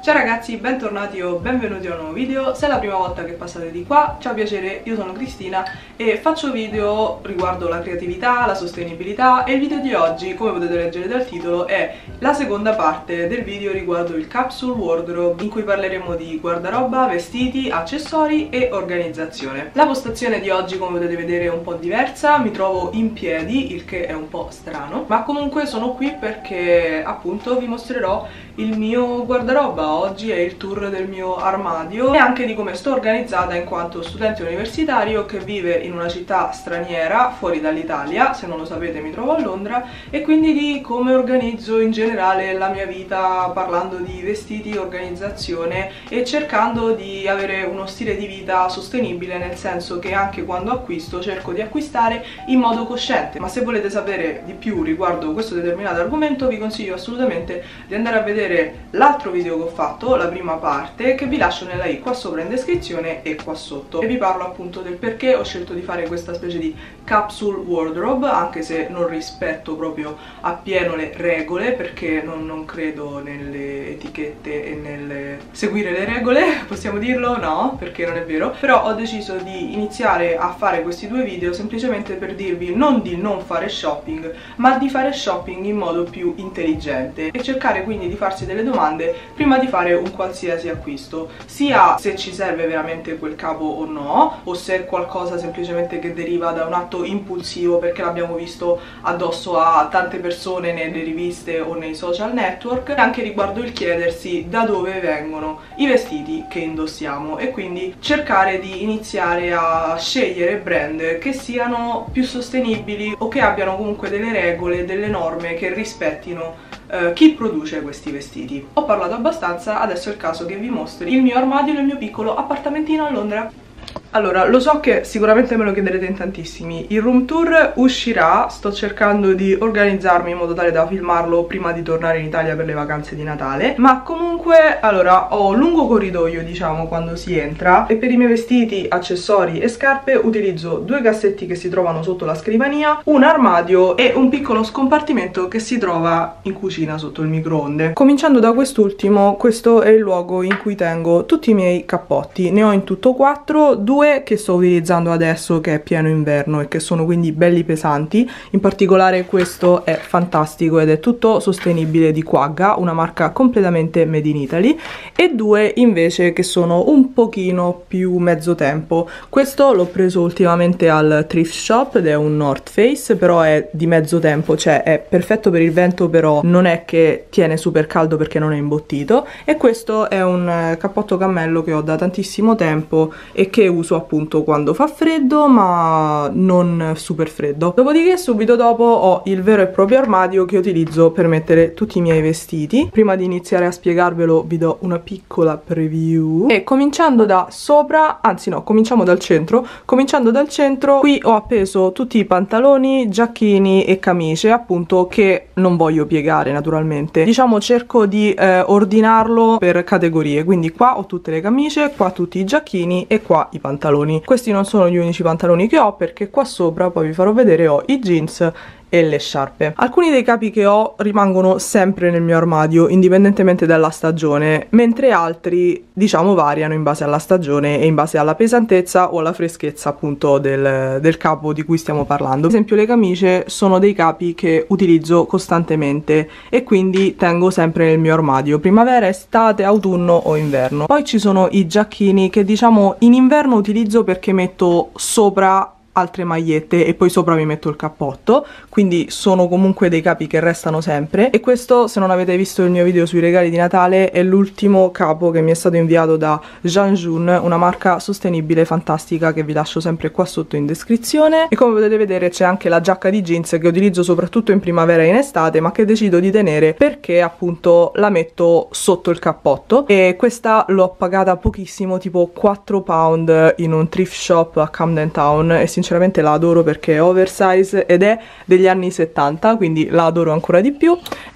Ciao ragazzi, bentornati o benvenuti a un nuovo video. Se è la prima volta che passate di qua, ciao, piacere, io sono Cristina e faccio video riguardo la creatività, la sostenibilità, e il video di oggi, come potete leggere dal titolo, è la seconda parte del video riguardo il capsule wardrobe, in cui parleremo di guardaroba, vestiti, accessori e organizzazione. La postazione di oggi, come potete vedere, è un po' diversa, mi trovo in piedi, il che è un po' strano, ma comunque sono qui perché appunto vi mostrerò il mio guardaroba. Oggi è il tour del mio armadio e anche di come sto organizzata in quanto studente universitario che vive in una città straniera fuori dall'Italia. Se non lo sapete, mi trovo a Londra, e quindi di come organizzo in generale la mia vita, parlando di vestiti, organizzazione e cercando di avere uno stile di vita sostenibile, nel senso che anche quando acquisto cerco di acquistare in modo cosciente. Ma se volete sapere di più riguardo questo determinato argomento, vi consiglio assolutamente di andare a vedere l'altro video che ho fatto, la prima parte, che vi lascio nella i qua sopra in descrizione e qua sotto, e vi parlo appunto del perché ho scelto di fare questa specie di capsule wardrobe, anche se non rispetto proprio appieno le regole, perché non credo nelle etichette e nel seguire le regole, possiamo dirlo? No, perché non è vero. Però ho deciso di iniziare a fare questi due video semplicemente per dirvi non di non fare shopping, ma di fare shopping in modo più intelligente e cercare quindi di farsi delle domande prima di fare un qualsiasi acquisto, sia se ci serve veramente quel capo o no, o se è qualcosa semplicemente che deriva da un atto impulsivo perché l'abbiamo visto addosso a tante persone nelle riviste o nei social network, e anche riguardo il chiedersi da dove vengono i vestiti che indossiamo, e quindi cercare di iniziare a scegliere brand che siano più sostenibili o che abbiano comunque delle regole, delle norme che rispettino chi produce questi vestiti. Ho parlato abbastanza, adesso è il caso che vi mostri il mio armadio nel mio piccolo appartamentino a Londra. Allora, lo so che sicuramente me lo chiederete in tantissimi. Il room tour uscirà, sto cercando di organizzarmi in modo tale da filmarlo prima di tornare in Italia per le vacanze di Natale, ma comunque, allora, ho un lungo corridoio, diciamo, quando si entra, e per i miei vestiti, accessori e scarpe utilizzo due cassetti che si trovano sotto la scrivania, un armadio e un piccolo scompartimento che si trova in cucina sotto il microonde. Cominciando da quest'ultimo, questo è il luogo in cui tengo tutti i miei cappotti. Ne ho in tutto 4, 2 che sto utilizzando adesso, che è pieno inverno e che sono quindi belli pesanti. In particolare questo è fantastico ed è tutto sostenibile, di Quagga, una marca completamente made in Italy, e 2 invece che sono un pochino più mezzo tempo. Questo l'ho preso ultimamente al thrift shop ed è un North Face, però è di mezzo tempo, cioè è perfetto per il vento, però non è che tiene super caldo perché non è imbottito. E questo è un cappotto cammello che ho da tantissimo tempo e che uso appunto quando fa freddo, ma non super freddo. Dopodiché subito dopo ho il vero e proprio armadio che utilizzo per mettere tutti i miei vestiti. Prima di iniziare a spiegarvelo vi do una piccola preview, e cominciando da sopra, anzi no, cominciamo dal centro. Cominciando dal centro, qui ho appeso tutti i pantaloni, giacchini e camicie, appunto, che non voglio piegare naturalmente. Diciamo cerco di ordinarlo per categorie, quindi qua ho tutte le camicie, qua tutti i giacchini e qua i pantaloni. Questi non sono gli unici pantaloni che ho, perché qua sopra, poi vi farò vedere, ho i jeans e le sciarpe. Alcuni dei capi che ho rimangono sempre nel mio armadio indipendentemente dalla stagione, mentre altri, diciamo, variano in base alla stagione e in base alla pesantezza o alla freschezza appunto del capo di cui stiamo parlando. Ad esempio le camicie sono dei capi che utilizzo costantemente e quindi tengo sempre nel mio armadio, primavera, estate, autunno o inverno. Poi ci sono i giacchini che, diciamo, in inverno utilizzo perché metto sopra altre magliette e poi sopra mi metto il cappotto, quindi sono comunque dei capi che restano sempre. E questo, se non avete visto il mio video sui regali di Natale, è l'ultimo capo che mi è stato inviato da Jean, una marca sostenibile fantastica che vi lascio sempre qua sotto in descrizione. E come potete vedere c'è anche la giacca di jeans che utilizzo soprattutto in primavera e in estate, ma che decido di tenere perché appunto la metto sotto il cappotto. E questa l'ho pagata pochissimo, tipo 4 pound in un thrift shop a Camden Town, e sinceramente la adoro perché è oversize ed è degli anni 70, quindi la adoro ancora di più.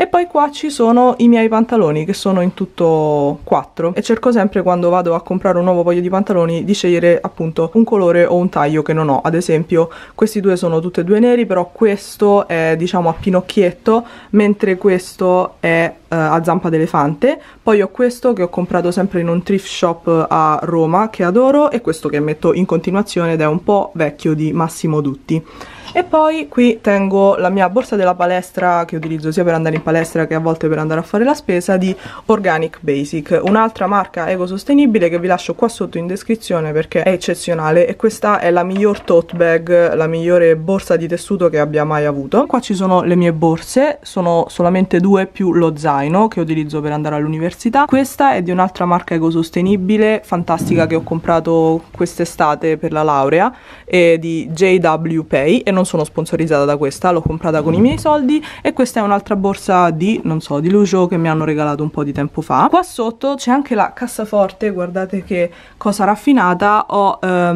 E poi qua ci sono i miei pantaloni, che sono in tutto 4, e cerco sempre, quando vado a comprare un nuovo paio di pantaloni, di scegliere appunto un colore o un taglio che non ho. Ad esempio questi due sono tutti e due neri, però questo è diciamo a pinocchietto, mentre questo è a zampa d'elefante. Poi ho questo che ho comprato sempre in un thrift shop a Roma, che adoro, e questo che metto in continuazione ed è un po' vecchio, di Massimo Dutti. E poi qui tengo la mia borsa della palestra, che utilizzo sia per andare in palestra che a volte per andare a fare la spesa, di Organic Basic, un'altra marca ecosostenibile che vi lascio qua sotto in descrizione perché è eccezionale, e questa è la miglior tote bag, la migliore borsa di tessuto che abbia mai avuto. Qua ci sono le mie borse, sono solamente due più lo zaino che utilizzo per andare all'università. Questa è di un'altra marca ecosostenibile fantastica che ho comprato quest'estate per la laurea, è di JW Pay, e non sono sponsorizzata da questa, l'ho comprata con i miei soldi. E questa è un'altra borsa di, non so, di Lujo, che mi hanno regalato un po' di tempo fa. Qua sotto c'è anche la cassaforte, guardate che cosa raffinata. Ho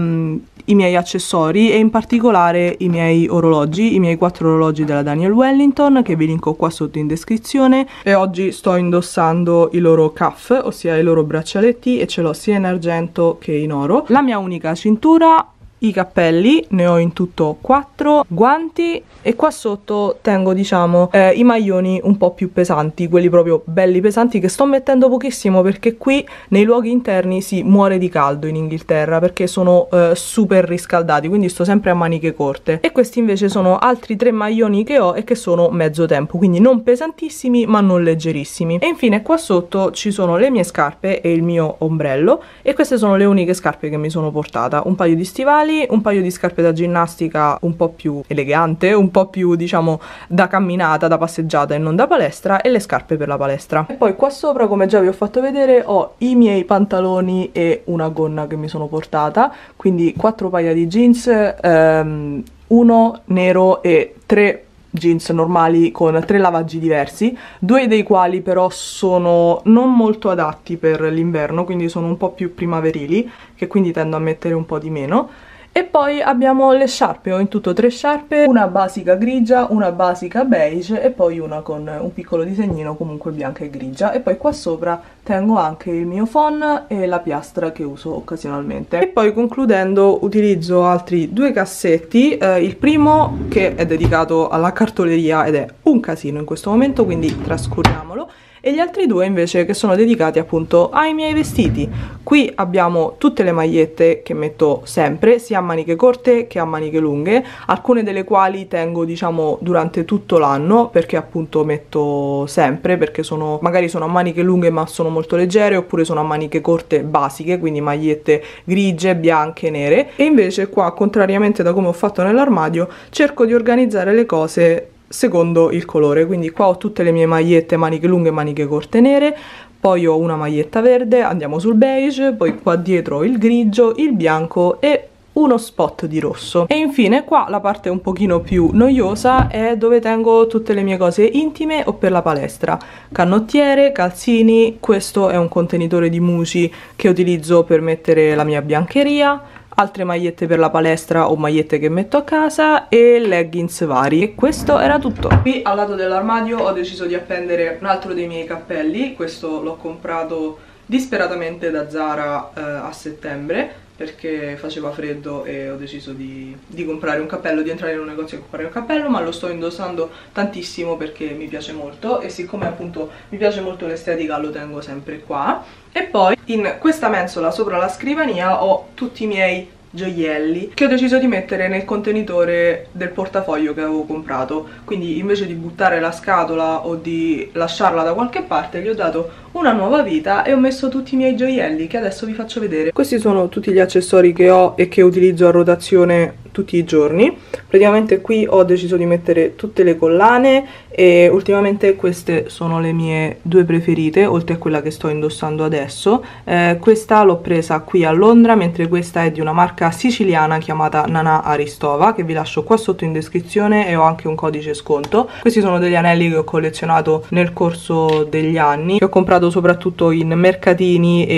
i miei accessori e in particolare i miei orologi, i miei 4 orologi della Daniel Wellington, che vi linko qua sotto in descrizione, e oggi sto indossando i loro cuff, ossia i loro braccialetti, e ce l'ho sia in argento che in oro. La mia unica cintura, i cappelli, ne ho in tutto 4, guanti, e qua sotto tengo diciamo i maglioni un po' più pesanti, quelli proprio belli pesanti, che sto mettendo pochissimo perché qui nei luoghi interni si muore di caldo in Inghilterra, perché sono super riscaldati, quindi sto sempre a maniche corte. E questi invece sono altri 3 maglioni che ho e che sono mezzo tempo, quindi non pesantissimi ma non leggerissimi. E infine qua sotto ci sono le mie scarpe e il mio ombrello, e queste sono le uniche scarpe che mi sono portata: un paio di stivali, un paio di scarpe da ginnastica un po' più elegante, un po' più diciamo da camminata, da passeggiata e non da palestra, e le scarpe per la palestra. E poi qua sopra, come già vi ho fatto vedere, ho i miei pantaloni e una gonna che mi sono portata, quindi 4 paia di jeans, uno nero e 3 jeans normali con 3 lavaggi diversi, 2 dei quali però sono non molto adatti per l'inverno, quindi sono un po' più primaverili, che quindi tendo a mettere un po' di meno. E poi abbiamo le sciarpe, ho in tutto 3 sciarpe, una basica grigia, una basica beige e poi una con un piccolo disegnino comunque bianca e grigia. E poi qua sopra tengo anche il mio phon e la piastra che uso occasionalmente. E poi concludendo utilizzo altri 2 cassetti, il primo che è dedicato alla cartoleria ed è un casino in questo momento, quindi trascuriamolo. E gli altri 2 invece che sono dedicati appunto ai miei vestiti. Qui abbiamo tutte le magliette che metto sempre, sia a maniche corte che a maniche lunghe, alcune delle quali tengo diciamo durante tutto l'anno, perché appunto metto sempre, perché magari sono a maniche lunghe ma sono molto leggere, oppure sono a maniche corte basiche, quindi magliette grigie, bianche, nere. E invece qua, contrariamente da come ho fatto nell'armadio, cerco di organizzare le cose secondo il colore, quindi qua ho tutte le mie magliette maniche lunghe e maniche corte nere, poi ho una maglietta verde, andiamo sul beige, poi qua dietro ho il grigio, il bianco e uno spot di rosso. E infine qua la parte un pochino più noiosa è dove tengo tutte le mie cose intime o per la palestra: canottiere, calzini, questo è un contenitore di Muji che utilizzo per mettere la mia biancheria, altre magliette per la palestra o magliette che metto a casa e leggings vari. E questo era tutto. Qui al lato dell'armadio ho deciso di appendere un altro dei miei cappelli. Questo l'ho comprato disperatamente da Zara a settembre, perché faceva freddo e ho deciso di comprare un cappello, di entrare in un negozio e comprare un cappello, ma lo sto indossando tantissimo perché mi piace molto, e siccome appunto mi piace molto l'estetica lo tengo sempre qua. E poi in questa mensola sopra la scrivania ho tutti i miei gioielli che ho deciso di mettere nel contenitore del portafoglio che avevo comprato, quindi invece di buttare la scatola o di lasciarla da qualche parte gli ho dato una nuova vita e ho messo tutti i miei gioielli che adesso vi faccio vedere. Questi sono tutti gli accessori che ho e che utilizzo a rotazione tutti i giorni. Praticamente qui ho deciso di mettere tutte le collane e ultimamente queste sono le mie 2 preferite, oltre a quella che sto indossando adesso. Questa l'ho presa qui a Londra, mentre questa è di una marca siciliana chiamata Nana Aristova, che vi lascio qua sotto in descrizione, e ho anche un codice sconto. Questi sono degli anelli che ho collezionato nel corso degli anni, che ho comprato soprattutto in mercatini e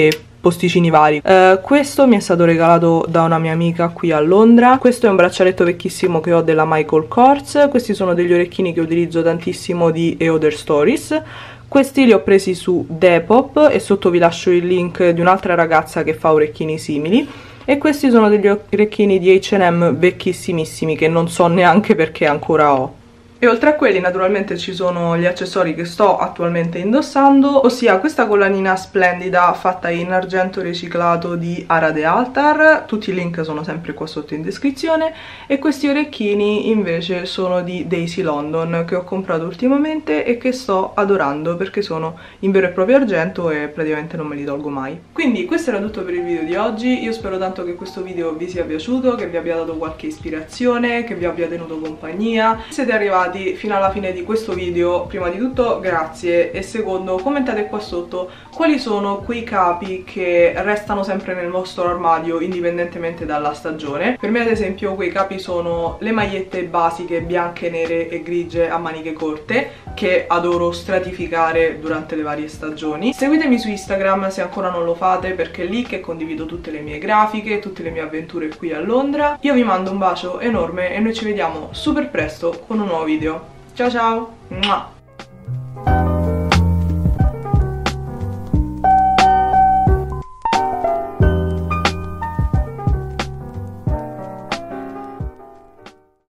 posticini vari. Questo mi è stato regalato da una mia amica qui a Londra. Questo è un braccialetto vecchissimo che ho della Michael Kors. Questi sono degli orecchini che utilizzo tantissimo di Eoder Stories. Questi li ho presi su Depop e sotto vi lascio il link di un'altra ragazza che fa orecchini simili. E questi sono degli orecchini di H&M vecchissimissimi che non so neanche perché ancora ho. E oltre a quelli naturalmente ci sono gli accessori che sto attualmente indossando, ossia questa collanina splendida fatta in argento riciclato di Ara de Altar, tutti i link sono sempre qua sotto in descrizione, e questi orecchini invece sono di Daisy London che ho comprato ultimamente e che sto adorando perché sono in vero e proprio argento e praticamente non me li tolgo mai. Quindi questo era tutto per il video di oggi, io spero tanto che questo video vi sia piaciuto, che vi abbia dato qualche ispirazione, che vi abbia tenuto compagnia. Se siete arrivati fino alla fine di questo video, prima di tutto grazie, e secondo commentate qua sotto quali sono quei capi che restano sempre nel vostro armadio indipendentemente dalla stagione. Per me ad esempio quei capi sono le magliette basiche bianche, nere e grigie a maniche corte che adoro stratificare durante le varie stagioni. Seguitemi su Instagram se ancora non lo fate perché è lì che condivido tutte le mie grafiche, tutte le mie avventure qui a Londra. Io vi mando un bacio enorme e noi ci vediamo super presto con un nuovo video. Ciao ciao! Mua.